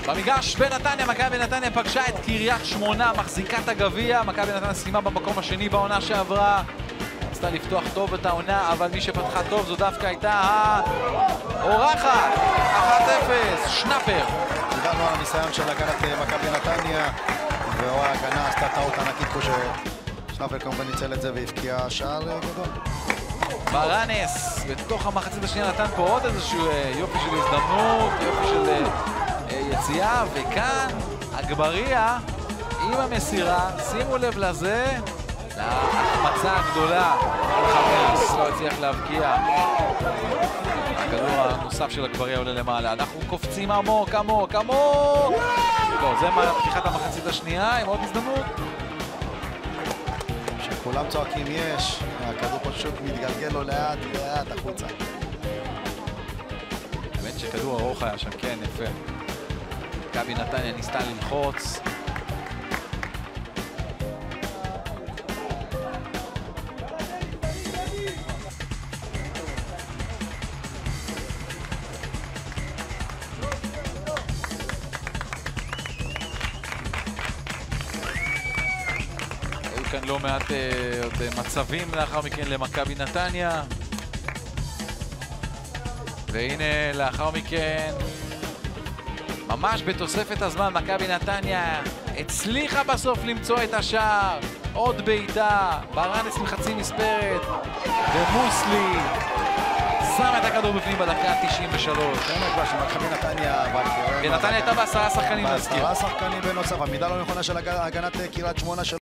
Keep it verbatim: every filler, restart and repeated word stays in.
במגרש בנתניה, מכבי נתניה פגשה את קריית שמונה, מחזיקת הגביע. מכבי נתניה סיימה במקום השני בעונה שעברה. רצתה לפתוח טוב את העונה, אבל מי שפתחה טוב זו דווקא הייתה האורחת. אחת אפס, שנאפר. דיברנו על הניסיון של הגנת מכבי נתניה, וההגנה עשתה טעות ענקית פה ששנאפר כמובן ניצל את זה והבקיע שער גדול. ברנס בתוך המחצית השנייה נתן פה עוד איזשהו יופי של הזדמנות, יופי של יציאה, וכאן אגבריה עם המסירה. שימו לב לזה, להחמצה הגדולה. חמאס לא הצליח להבקיע. הכדור הנוסף של אגבריה עולה למעלה. אנחנו קופצים עמוק, עמוק, עמוק. לא, זה פתיחת המחצית השנייה עם עוד הזדמנות. שכולם צועקים יש, הכדור פשוט מתגלגל לו לאט לאט החוצה. האמת שכדור ארוך היה שם, כן, יפה. מכבי נתניה ניסתה ללחוץ. היו כאן לא מעט אה, עוד מצבים לאחר מכן למכבי נתניה. והנה לאחר מכן, ממש בתוספת הזמן, מכבי נתניה הצליחה בסוף למצוא את השער. עוד בעיטה, ברנס עם חצי מספרת, ומוסלי שם את הכדור בפנים בדקה תשעים ושלוש. כן, כבר שמכבי נתניה, אבל... ונתניה הייתה בעשרה שחקנים, נזכיר. בעשרה שחקנים בנוסף, עמידה לא נכונה של הגנת קריית שמונה של...